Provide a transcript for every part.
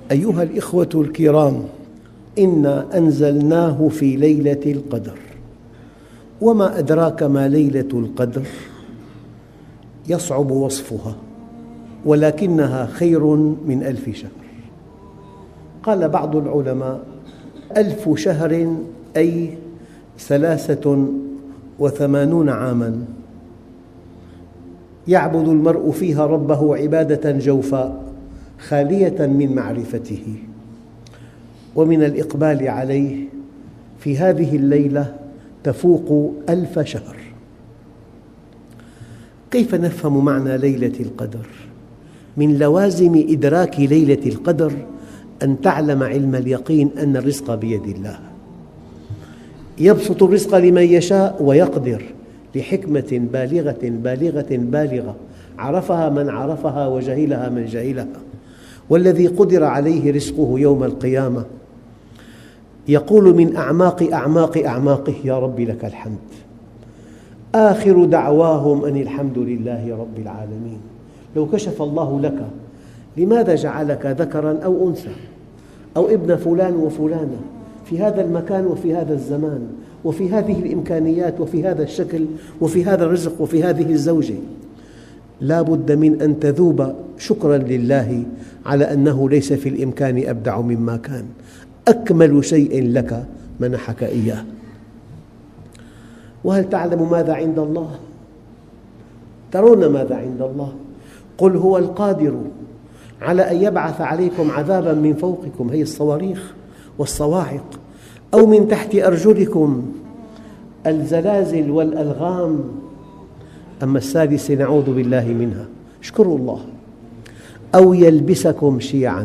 أيها الإخوة الكرام، إنا أنزلناه في ليلة القدر، وما أدراك ما ليلة القدر؟ يصعب وصفها، ولكنها خير من 1000 شهر. قال بعض العلماء: 1000 شهر أي 83 عاماً يعبد المرء فيها ربه عبادة جوفاء خالية من معرفته ومن الإقبال عليه. في هذه الليلة تفوق 1000 شهر. كيف نفهم معنى ليلة القدر؟ من لوازم إدراك ليلة القدر أن تعلم علم اليقين أن الرزق بيد الله، يبسط الرزق لمن يشاء ويقدر لحكمة بالغة عرفها من عرفها وجهلها من جهلها. والذي قدر عليه رزقه يوم القيامة يقول من أعماقه: يا رب لك الحمد. آخر دعواهم أن الحمد لله رب العالمين. لو كشف الله لك لماذا جعلك ذكراً أو أنثى أو ابن فلان وفلانة في هذا المكان وفي هذا الزمان وفي هذه الإمكانيات وفي هذا الشكل وفي هذا الرزق وفي هذه الزوجة، لا بد من أن تذوب شكراً لله على أنه ليس في الإمكان أبدع مما كان. أكمل شيء لك منحك إياه. وهل تعلم ماذا عند الله؟ ترون ماذا عند الله؟ قل هو القادر على أن يبعث عليكم عذاباً من فوقكم، هي الصواريخ والصواعق، أو من تحت أرجلكم الزلازل والألغام. أما السادسة نعوذ بالله منها، اشكروا الله. أو يلبسكم شيعاً.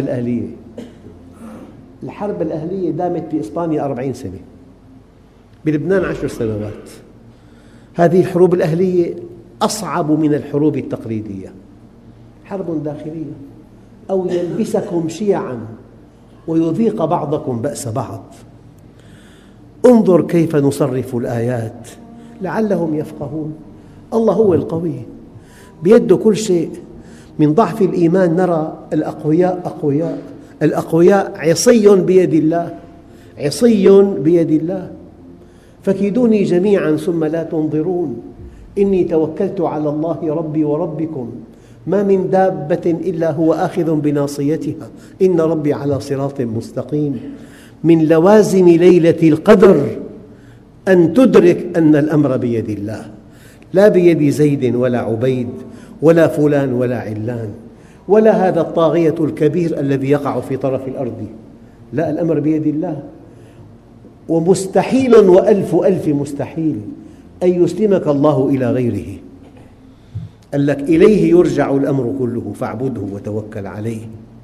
الحرب الأهلية دامت بإسبانيا 40 سنة، بلبنان 10 سنوات. هذه الحروب الأهلية أصعب من الحروب التقليدية، حرب داخلية. أو يلبسكم شيعاً ويذيق بعضكم بأس بعض. انظر كيف نصرف الآيات لعلهم يفقهون. الله هو القوي، بيده كل شيء. من ضعف الإيمان نرى الأقوياء أقوياء، الأقوياء عصي بيد الله، عصي بيد الله. فكيدوني جميعاً ثم لا تنظرون. إني توكلت على الله ربي وربكم ما من دابة إلا هو آخذ بناصيتها إن ربي على صراط مستقيم. من لوازم ليلة القدر أن تدرك أن الأمر بيد الله، لا بيد زيد ولا عبيد ولا فلان ولا علان ولا هذا الطاغية الكبير الذي يقع في طرف الأرض. لا، الأمر بيد الله. ومستحيل وألف ألف مستحيل أن يسلمك الله إلى غيره. قال لك: إليه يرجع الأمر كله فاعبده وتوكل عليه.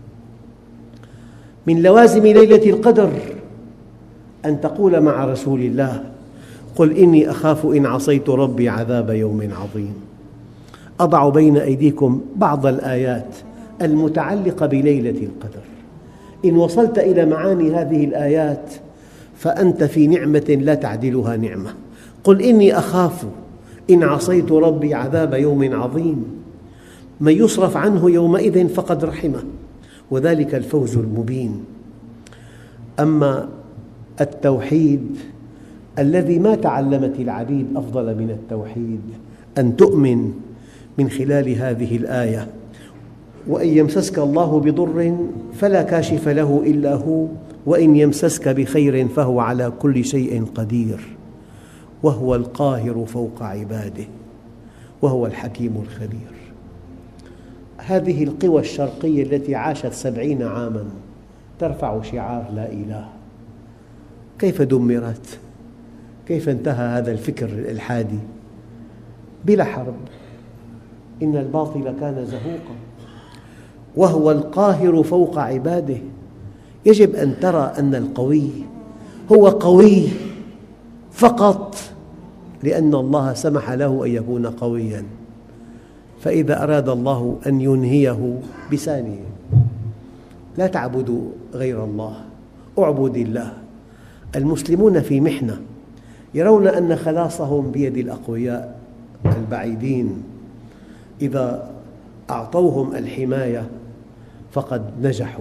من لوازم ليلة القدر أن تقول مع رسول الله: قل إني أخاف إن عصيت ربي عذاب يوم عظيم. أضع بين أيديكم بعض الآيات المتعلقة بليلة القدر. إن وصلت إلى معاني هذه الآيات فأنت في نعمة لا تعدلها نعمة. قل إني أخاف إن عصيت ربي عذاب يوم عظيم. من يصرف عنه يومئذ فقد رحمه، وذلك الفوز المبين. أما التوحيد الذي ما تعلمت العبيد أفضل من التوحيد أن تؤمن من خلال هذه الآية: وإن يمسسك الله بضر فلا كاشف له إلا هو، وإن يمسسك بخير فهو على كل شيء قدير، وهو القاهر فوق عباده، وهو الحكيم الخبير. هذه القوى الشرقية التي عاشت 70 عاماً ترفع شعار لا إله، كيف دمرت؟ كيف انتهى هذا الفكر الإلحادي؟ بلا حرب. إن الباطل كان زهوقاً، وهو القاهر فوق عباده. يجب أن ترى أن القوي هو قوي فقط لأن الله سمح له أن يكون قوياً. فإذا أراد الله أن ينهيه بثانية: لا تعبدوا غير الله، اعبد الله. المسلمون في محنة، يرون أن خلاصهم بيد الأقوياء البعيدين. إذا أعطوهم الحماية فقد نجحوا،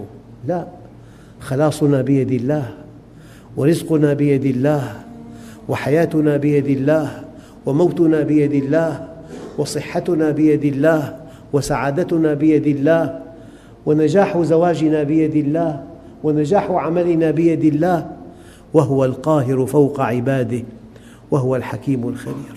لا، خلاصنا بيد الله، ورزقنا بيد الله، وحياتنا بيد الله، وموتنا بيد الله، وصحتنا بيد الله، وسعادتنا بيد الله، ونجاح زواجنا بيد الله، ونجاح عملنا بيد الله، وهو القاهر فوق عباده، وهو الحكيم الخبير.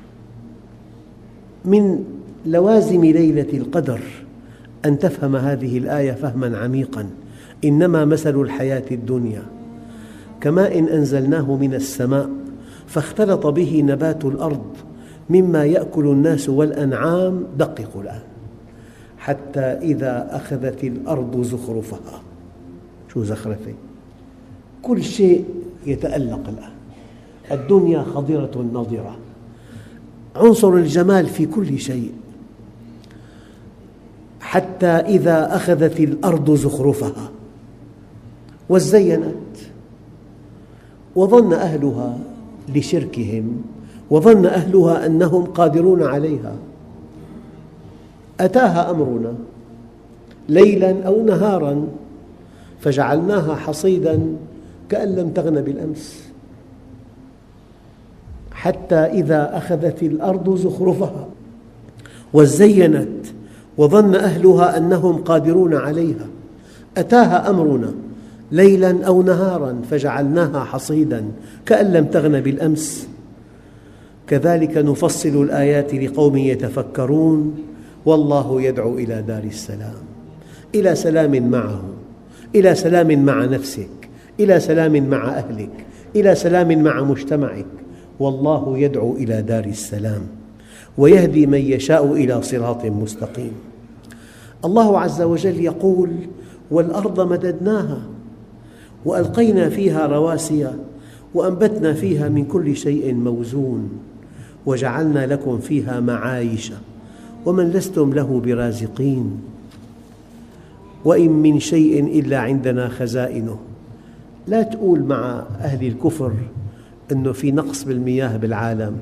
من لوازم ليلة القدر أن تفهم هذه الآية فهماً عميقاً. إنما مثل الحياة الدنيا كماء أنزلناه من السماء فاختلط به نبات الأرض مما يأكل الناس والأنعام. دققوا الآن: حتى إذا أخذت الأرض زخرفها. شو زخرفة؟ كل شيء يتألق الآن. الدنيا خضرة نضرة، عنصر الجمال في كل شيء. حتى إذا أخذت الأرض زخرفها وزينت وظن أهلها لشركهم وظن أهلها أنهم قادرون عليها، أتاها أمرنا ليلاً أو نهاراً فجعلناها حصيداً كأن لم تغن بالأمس. حتى إذا أخذت الأرض زخرفها وزينت وظن أهلها أنهم قادرون عليها، أتاها أمرنا ليلاً أو نهاراً فجعلناها حصيداً كأن لم تغن بالأمس. كذلك نفصل الآيات لقوم يتفكرون. والله يدعو إلى دار السلام، إلى سلام معه، إلى سلام مع نفسك، إلى سلام مع أهلك، إلى سلام مع مجتمعك. والله يدعو إلى دار السلام ويهدي من يشاء إلى صراط مستقيم. الله عز وجل يقول: والأرض مددناها وألقينا فيها رواسي وأنبتنا فيها من كل شيء موزون وجعلنا لكم فيها معايش ومن لستم له برازقين وإن من شيء إلا عندنا خزائنه. لا تقول مع أهل الكفر أنه في نقص بالمياه بالعالم.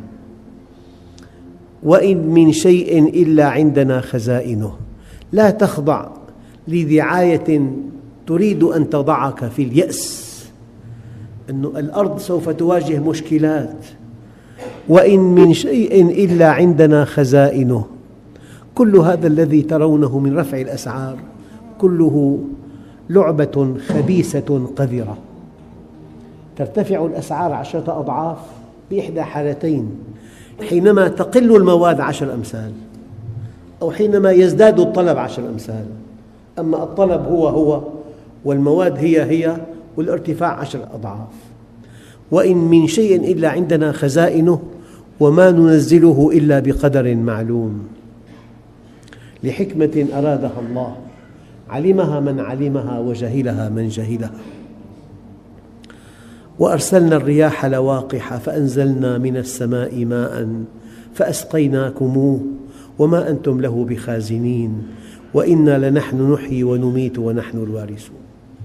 وإن من شيء إلا عندنا خزائنه. لا تخضع لدعاية تريد أن تضعك في اليأس أن الأرض سوف تواجه مشكلات. وإن من شيء إلا عندنا خزائنه. كل هذا الذي ترونه من رفع الأسعار كله لعبة خبيثة قذرة. ترتفع الأسعار 10 أضعاف بإحدى حالتين: حينما تقل المواد 10 أمثال، أو حينما يزداد الطلب 10 أمثال. أما الطلب هو والمواد هي والارتفاع 10 أضعاف. وإن من شيء إلا عندنا خزائنه وما ننزله إلا بقدر معلوم. لحكمة أرادها الله، علمها من علمها وجهلها من جهلها. وأرسلنا الرياح لواقح فأنزلنا من السماء ماء فأسقيناكموه وما أنتم له بخازنين وإنا لنحن نحيي ونميت ونحن الوارثون.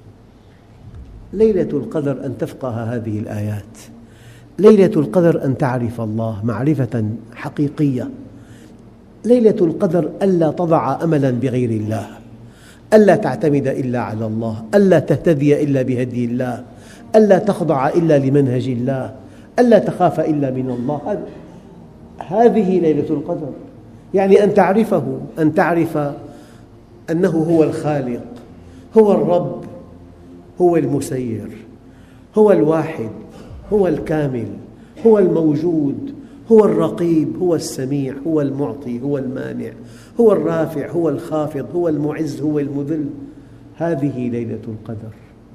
ليلة القدر أن تفقه هذه الآيات. ليلة القدر أن تعرف الله معرفة حقيقية. ليلة القدر ألا تضع أملاً بغير الله، ألا تعتمد إلا على الله، ألا تهتدي إلا بهدي الله، ألا تخضع إلا لمنهج الله، ألا تخاف إلا من الله. هذه ليلة القدر، يعني أن تعرفه، أن تعرف أنه هو الخالق، هو الرب، هو المسير، هو الواحد، هو الكامل، هو الموجود، هو الرقيب، هو السميع، هو المعطي، هو المانع، هو الرافع، هو الخافض، هو المعز، هو المذل. هذه ليلة القدر.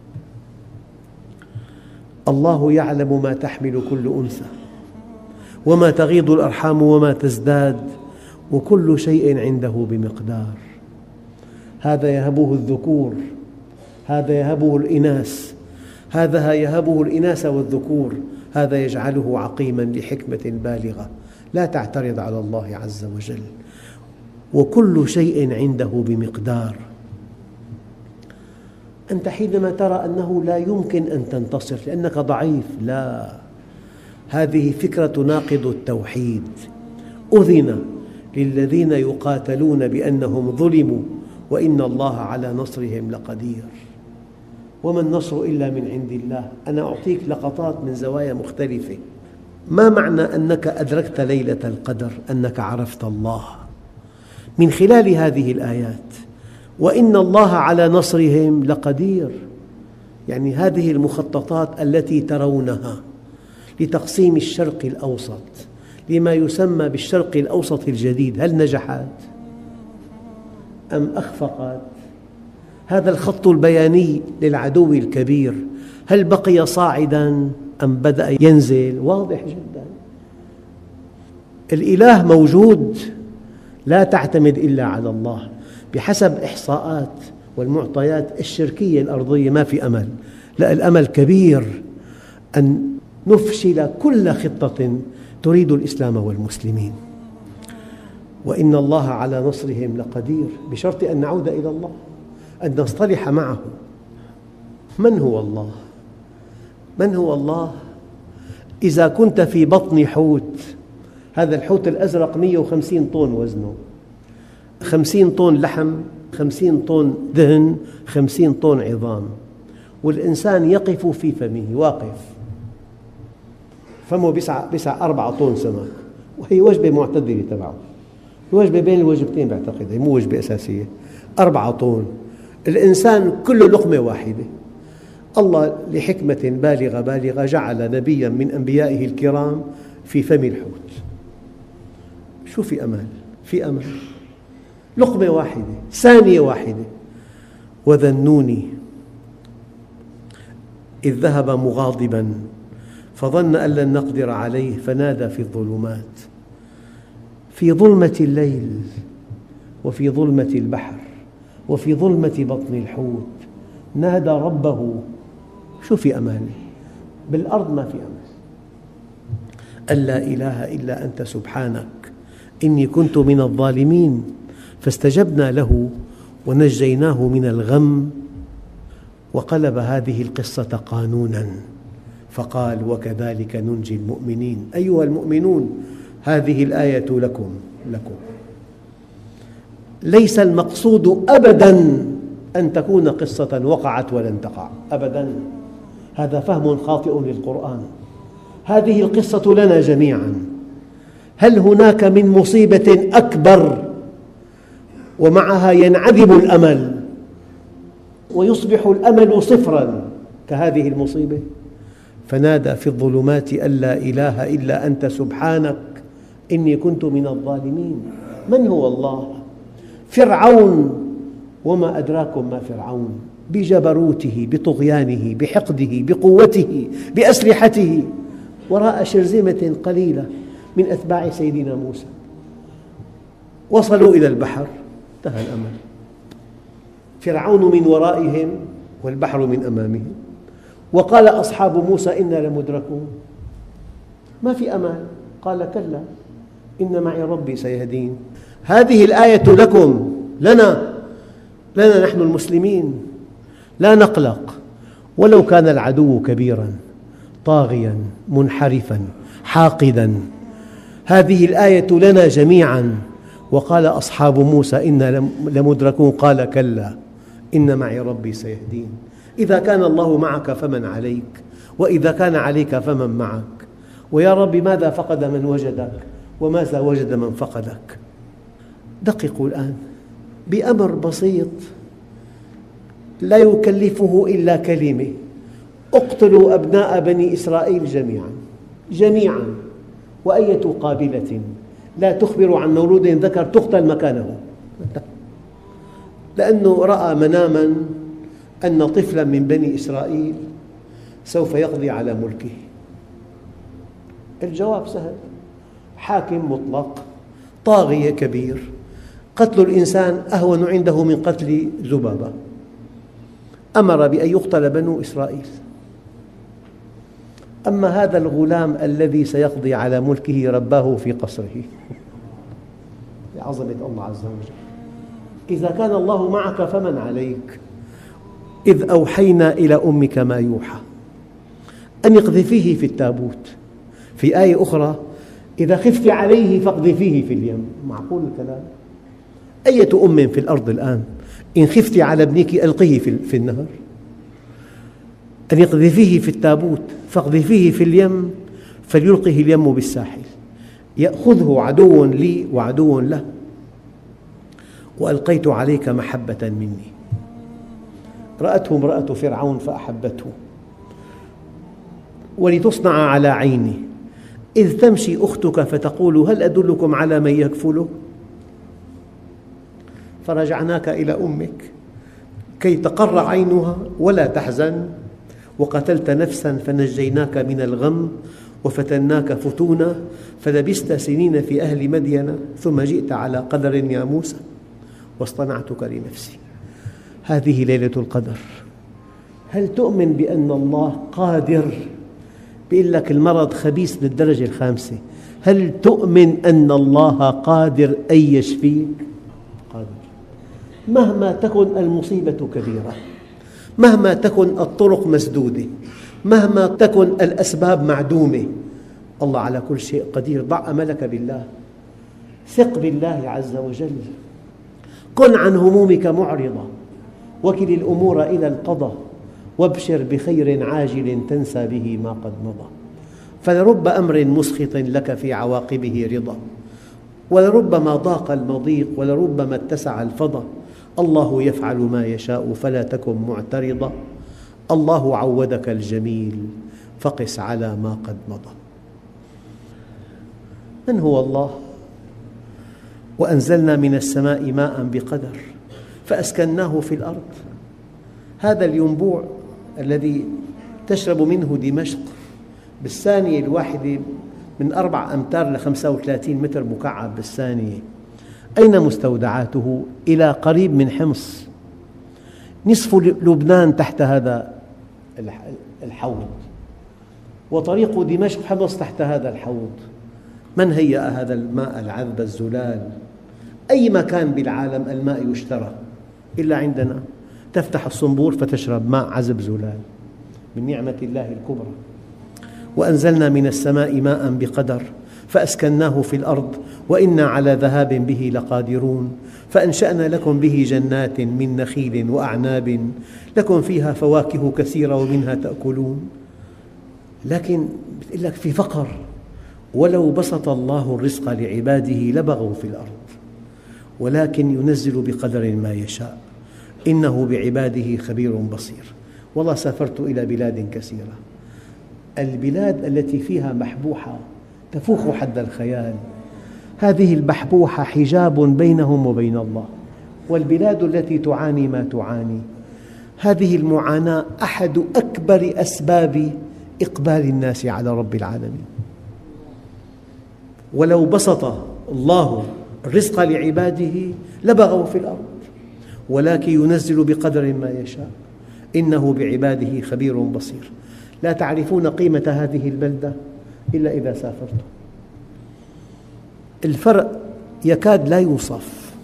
الله يعلم ما تحمل كل أنثى وما تغيض الأرحام وما تزداد وكل شيء عنده بمقدار. هذا يهبه الذكور، هذا يهبه الإناث، هذا يهبه الإناث والذكور، هذا يجعله عقيماً لحكمة بالغة. لا تعترض على الله عز وجل. وكل شيء عنده بمقدار. أنت حينما ترى أنه لا يمكن أن تنتصر لأنك ضعيف، لا، هذه فكرة تناقض التوحيد. أذن للذين يقاتلون بأنهم ظلموا وإن الله على نصرهم لقدير. وما النصر إلا من عند الله. أنا أعطيك لقطات من زوايا مختلفة. ما معنى أنك أدركت ليلة القدر؟ أنك عرفت الله من خلال هذه الآيات. وإن الله على نصرهم لقدير، يعني هذه المخططات التي ترونها لتقسيم الشرق الأوسط لما يسمى بالشرق الأوسط الجديد، هل نجحت أم أخفقت؟ هذا الخط البياني للعدو الكبير هل بقي صاعداً أم بدأ ينزل؟ واضح جداً. الإله موجود، لا تعتمد إلا على الله. بحسب إحصاءات والمعطيات الشركية الأرضية ما في أمل، لا، الأمل كبير أن نفشل كل خطة تريد الإسلام والمسلمين. وإن الله على نصرهم لقدير، بشرط أن نعود إلى الله، أن نصطلح معه. من هو الله؟ من هو الله؟ إذا كنت في بطن حوت، هذا الحوت الأزرق 150 طن وزنه، 50 طن لحم، 50 طن دهن، 50 طن عظام، والإنسان يقف في فمه، واقف فمه بيسع 4 طن سمك، وهي وجبة معتدلة تبعه، وجبة بين الوجبتين بعتقد، هي مو وجبة أساسية. 4 طن، الإنسان كله لقمة واحدة. الله لحكمة بالغة جعل نبياً من أنبيائه الكرام في فم الحوت. شو في أمل؟ في أمل، لقمة واحدة، ثانية واحدة. وذا النون إذ ذهب مغاضباً فظن أن لن نقدر عليه فنادى في الظلمات، في ظلمة الليل وفي ظلمة البحر وفي ظلمة بطن الحوت نادى ربه. شو في أمل؟ بالأرض ما في أمل. أن لا إله إلا أنت سبحانك إني كنت من الظالمين، فاستجبنا له ونجيناه من الغم وقلب هذه القصة قانوناً فقال وكذلك ننجي المؤمنين. أيها المؤمنون، هذه الآية لكم. ليس المقصود أبداً أن تكون قصة وقعت ولن تقع أبداً، هذا فهم خاطئ للقرآن. هذه القصة لنا جميعاً. هل هناك من مصيبة أكبر ومعها ينعدم الأمل ويصبح الأمل صفراً كهذه المصيبة؟ فنادى في الظلمات أن لا إله إلا أنت سبحانك إني كنت من الظالمين. من هو الله؟ فرعون، وما أدراكم ما فرعون، بجبروته، بطغيانه، بحقده، بقوته، بأسلحته، وراء شرذمة قليلة من أتباع سيدنا موسى. وصلوا إلى البحر، انتهى الأمل. فرعون من ورائهم والبحر من أمامهم، وقال أصحاب موسى إنا لمدركون، ما في أمل. قال كلا إن معي ربي سيهدين. هذه الآية لكم، لنا نحن المسلمين. لا نقلق ولو كان العدو كبيراً طاغياً منحرفاً حاقداً. هذه الآية لنا جميعاً. وقال أصحاب موسى إنا لمدركون قال كلا إن معي ربي سيهدين. إذا كان الله معك فمن عليك، وإذا كان عليك فمن معك. ويا رب ماذا فقد من وجدك وماذا وجد من فقدك؟ دققوا الآن بأمر بسيط لا يكلفه إلا كلمة: اقتلوا أبناء بني إسرائيل جميعاً، وأية قابلة لا تخبر عن مولود ذكر تقتل مكانه، لأنه رأى مناماً أن طفلاً من بني إسرائيل سوف يقضي على ملكه. الجواب سهل: حاكم مطلق، طاغية كبير، قتل الإنسان أهون عنده من قتل ذبابة. أمر بأن يقتل بنو إسرائيل. أما هذا الغلام الذي سيقضي على ملكه رباه في قصره لعظمة الله عز وجل. إذا كان الله معك فمن عليك. إذ أوحينا إلى أمك ما يوحى أن اقذفيه في التابوت. في آية أخرى: إذا خفت عليه فاقذفيه في اليم. معقول الكلام؟ أية أم في الأرض الآن إن خفت على ابنك ألقيه في النهر؟ أن يقذفيه في التابوت فاقذفيه في اليم فليلقه اليم بالساحل، يأخذه عدو لي وعدو له، وألقيت عليك محبة مني. رأته امرأة فرعون فأحبته ولتصنع على عيني، إذ تمشي أختك فتقول هل أدلكم على من يكفله، فرجعناك إلى أمك كي تقر عينها ولا تحزن، وقتلت نفسا فنجيناك من الغم وفتناك فتونا فلبثت سنين في أهل مدين ثم جئت على قدر يا موسى واصطنعتك لنفسي. هذه ليلة القدر. هل تؤمن بأن الله قادر؟ بيقول لك المرض خبيث من الدرجة الخامسة، هل تؤمن أن الله قادر أن يشفيك؟ قادر. مهما تكن المصيبة كبيرة، مهما تكن الطرق مسدودة، مهما تكن الأسباب معدومة، الله على كل شيء قدير. ضع أملك بالله، ثق بالله عز وجل، كن عن همومك معرضة، وكل الأمور إلى القضاء، وابشر بخير عاجل تنسى به ما قد مضى. فلرب أمر مسخط لك في عواقبه رضا، ولربما ضاق المضيق ولربما اتسع الفضا. الله يفعل ما يشاء فلا تكن معترضا، الله عودك الجميل فقس على ما قد مضى. من هو الله؟ وأنزلنا من السماء ماء بقدر فأسكناه في الأرض. هذا الينبوع الذي تشرب منه دمشق بالثانية الواحدة من 4 أمتار ل 35 متر مكعب بالثانية، أين مستودعاته؟ إلى قريب من حمص، نصف لبنان تحت هذا الحوض، وطريق دمشق حمص تحت هذا الحوض. من هيأ هذا الماء العذب الزلال؟ أي مكان بالعالم الماء يشترى إلا عندنا، تفتح الصنبور فتشرب ماء عذب زلال من نعمة الله الكبرى. وأنزلنا من السماء ماء بقدر فأسكناه في الأرض وإنا على ذهاب به لقادرون. فأنشأنا لكم به جنات من نخيل وأعناب لكم فيها فواكه كثيرة ومنها تأكلون. لكن يقول لك في فقر، ولو بسط الله الرزق لعباده لبغوا في الأرض ولكن ينزل بقدر ما يشاء إنه بعباده خبير بصير. والله سافرت إلى بلاد كثيرة، البلاد التي فيها محبوحة تفوق حد الخيال، هذه البحبوحة حجاب بينهم وبين الله. والبلاد التي تعاني ما تعاني، هذه المعاناة أحد أكبر أسباب إقبال الناس على رب العالمين. ولو بسط الله الرزق لعباده لبغوا في الأرض ولكن ينزل بقدر ما يشاء إنه بعباده خبير بصير. لا تعرفون قيمة هذه البلدة إلا إذا سافرتم. الفرق يكاد لا يوصف.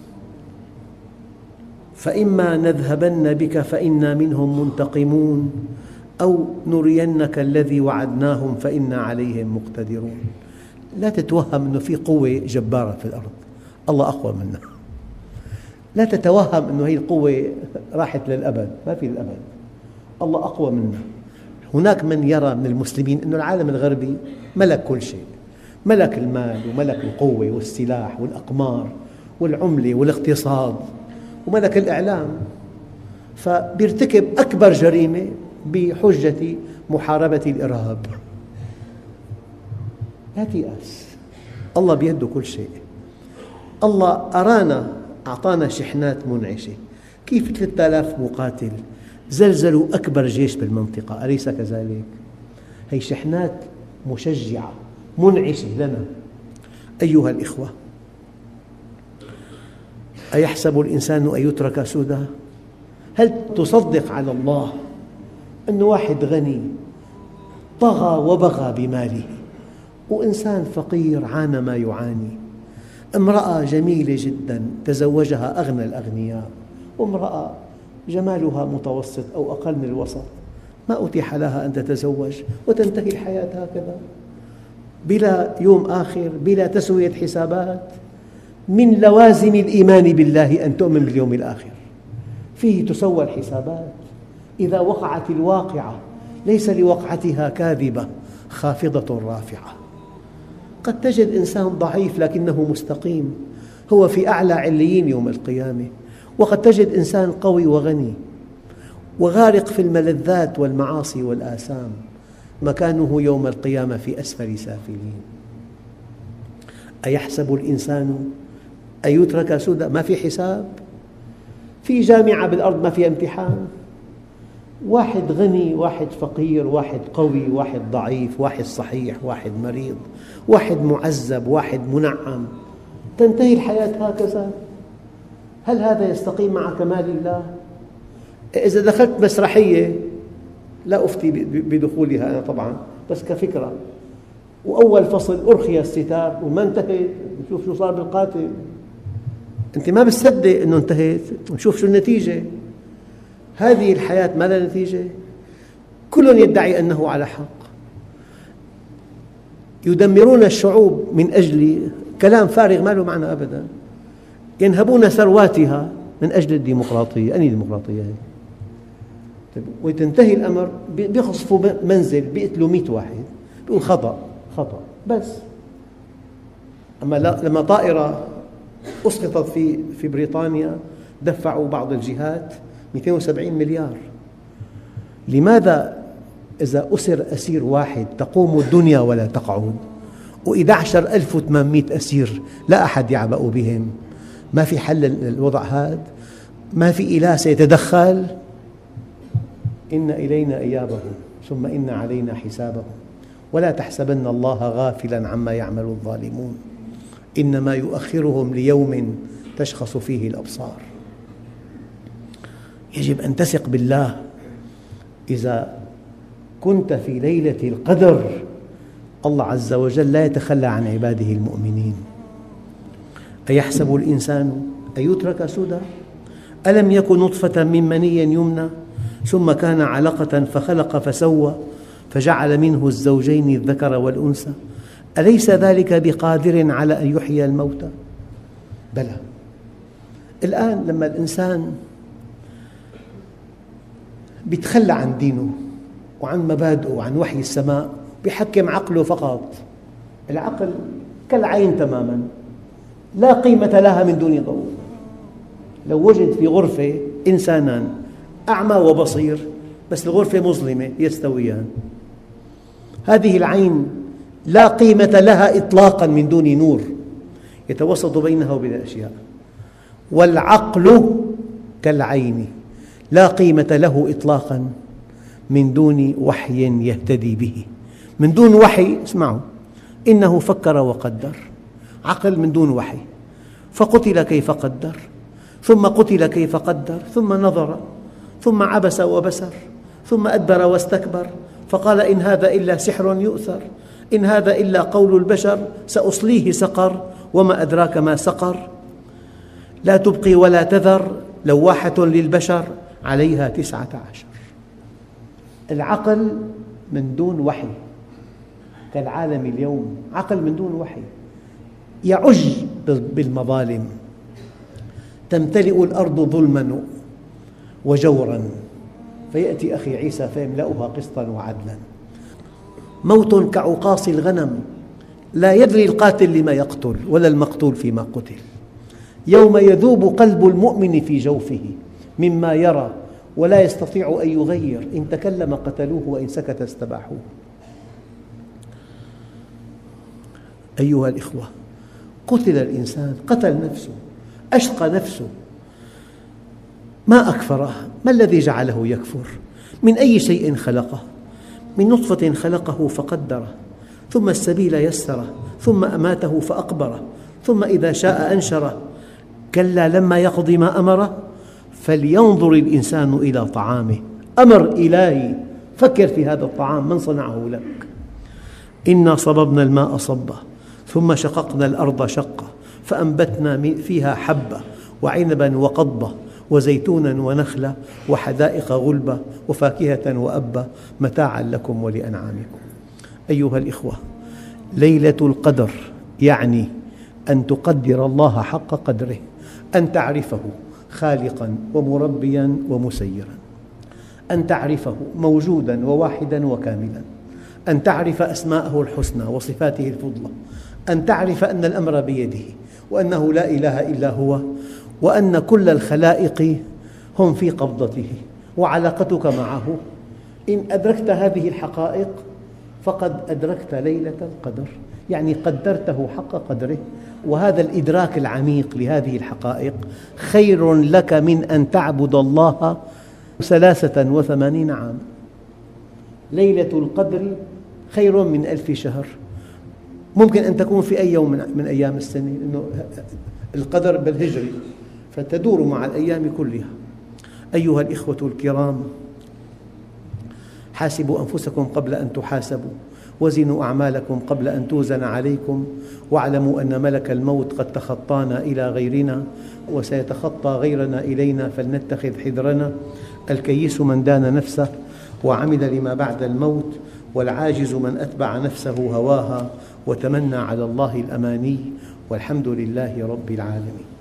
فإما نذهبن بك فإنا منهم منتقمون أو نرينك الذي وعدناهم فإنا عليهم مقتدرون. لا تتوهم أنه في قوة جبارة في الأرض، الله أقوى منها. لا تتوهم أنه هذه القوة راحت للأبد، ما في الأبد، الله أقوى منها. هناك من يرى من المسلمين أن العالم الغربي ملك كل شيء، ملك المال وملك القوة والسلاح والأقمار والعملة والاقتصاد وملك الإعلام، فبيرتكب أكبر جريمة بحجة محاربة الإرهاب. لا تيأس، الله بيده كل شيء. الله أرانا، أعطانا شحنات منعشة. كيف 3000 مقاتل زلزلوا أكبر جيش بالمنطقة، أليس كذلك؟ هي شحنات مشجعة منعشة لنا. أيها الإخوة، أيحسب الإنسان أن يترك سدى؟ هل تصدق على الله أن واحد غني طغى وبغى بماله، وإنسان فقير عانى ما يعاني، امرأة جميلة جدا تزوجها أغنى الأغنياء، وامرأة جمالها متوسط أو أقل من الوسط ما أتيح لها أن تتزوج وتنتهي الحياة هكذا بلا يوم آخر، بلا تسوية حسابات. من لوازم الإيمان بالله أن تؤمن باليوم الآخر، فيه تسوى الحسابات. إذا وقعت الواقعة ليس لوقعتها كاذبة خافضة رافعة. قد تجد إنسان ضعيف لكنه مستقيم، هو في أعلى عليين يوم القيامة. وقد تجد إنسان قوي وغني وغارق في الملذات والمعاصي والآثام، مكانه يوم القيامة في أسفل سافلين. أيحسب الإنسان أن يترك سدى؟ ما في حساب، في جامعة بالأرض ما في امتحان، واحد غني، واحد فقير، واحد قوي، واحد ضعيف، واحد صحيح، واحد مريض، واحد معذب، واحد منعم، تنتهي الحياة هكذا. هل هذا يستقيم مع كمال الله؟ إذا دخلت مسرحية، لا أفتي بدخولها أنا طبعاً، بس كفكرة، وأول فصل أرخي الستار وما انتهت، نشوف شو صار بالقاتل، أنت ما بتصدق أنه انتهت، نشوف شو النتيجة. هذه الحياة ما لها نتيجة؟ كل يدعي أنه على حق. يدمرون الشعوب من أجل كلام فارغ ما له معنى أبداً، ينهبون ثرواتها من أجل الديمقراطية. أي ديمقراطية هذه؟ وتنتهي الأمر بيخصفوا منزل، بيقتلوا 100 واحد، بيقول خطأ بس. أما لما طائرة أسقطت في بريطانيا دفعوا بعض الجهات 270 مليار. لماذا إذا أسر أسير واحد تقوم الدنيا ولا تقعد، و11,800 أسير لا أحد يعبأ بهم؟ ما في حل للوضع هذا؟ ما في إله سيتدخل؟ إن إلينا إيابهم ثم إن علينا حسابهم ولا تحسبن الله غافلاً عما يعمل الظالمون إنما يؤخرهم ليوم تشخص فيه الأبصار. يجب أن تثق بالله. إذا كنت في ليلة القدر، الله عز وجل لا يتخلى عن عباده المؤمنين. أيحسب الإنسان أن يترك سدى؟ ألم يكن نطفة من مني يمنى ثم كان علقة فخلق فسوى فجعل منه الزوجين الذكر والأنثى أليس ذلك بقادر على أن يحيي الموتى؟ بلى. الآن لما الإنسان يتخلى عن دينه وعن مبادئه وعن وحي السماء، يحكم عقله فقط، العقل كالعين تماماً، لا قيمة لها من دون ضوء. لو وجد في غرفة إنسانان أعمى وبصير بس الغرفة مظلمة يستويان، هذه العين لا قيمة لها إطلاقاً من دون نور يتوسط بينها وبين الأشياء. والعقل كالعين لا قيمة له إطلاقاً من دون وحي يهتدي به. من دون وحي، اسمعوا، إنه فكر وقدر، عقل من دون وحي، فقتل كيف قدر، ثم قتل كيف قدر، ثم نظر، ثم عبس وبسر، ثم أدبر واستكبر، فقال إن هذا إلا سحر يؤثر، إن هذا إلا قول البشر، سأصليه سقر وما أدراك ما سقر، لا تبقي ولا تذر، لواحة للبشر عليها 19. العقل من دون وحي كالعالم اليوم، عقل من دون وحي يعج بالمظالم. تمتلئ الأرض ظلماً وجوراً فيأتي أخي عيسى فيملأها قسطاً وعدلاً. موت كعقاص الغنم، لا يدري القاتل لما يقتل ولا المقتول فيما قتل. يوم يذوب قلب المؤمن في جوفه مما يرى ولا يستطيع أن يغير، إن تكلم قتلوه وإن سكت استباحوه. أيها الإخوة، قتل الإنسان، قتل نفسه، أشقى نفسه، ما أكفره. ما الذي جعله يكفر؟ من أي شيء خلقه؟ من نطفة خلقه فقدره، ثم السبيل يسره، ثم أماته فأقبره، ثم إذا شاء أنشره، كلا لما يقض ما أمره، فلينظر الإنسان إلى طعامه. أمر إلهي، فكر في هذا الطعام من صنعه لك. إنا صببنا الماء صبا ثم شققنا الأرض شقا فأنبتنا فيها حبة وعنبا وقضبا وزيتونا ونخلا وحدائق غلبا وفاكهة وأبا متاعا لكم ولأنعامكم. أيها الإخوة، ليلة القدر يعني أن تقدر الله حق قدره، أن تعرفه خالقاً ومربياً ومسيراً. أن تعرفه موجوداً وواحداً وكاملاً، أن تعرف أسماءه الحسنى وصفاته الفضلى، أن تعرف أن الأمر بيده، وأنه لا إله إلا هو، وأن كل الخلائق هم في قبضته، وعلاقتك معه. إن أدركت هذه الحقائق فقد أدركت ليلة القدر، يعني قدرته حق قدره. وهذا الإدراك العميق لهذه الحقائق خير لك من أن تعبد الله 83 عاما. ليلة القدر خير من 1000 شهر. ممكن أن تكون في أي يوم من أيام السنة، لأنه القدر بالهجري فتدور مع الأيام كلها. أيها الإخوة الكرام، حاسبوا أنفسكم قبل أن تحاسبوا، وزنوا أعمالكم قبل أن توزن عليكم، واعلموا أن ملك الموت قد تخطانا إلى غيرنا وسيتخطى غيرنا إلينا، فلنتخذ حذرنا. الكيس من دان نفسه وعمل لما بعد الموت، والعاجز من أتبع نفسه هواها وتمنى على الله الأماني، والحمد لله رب العالمين.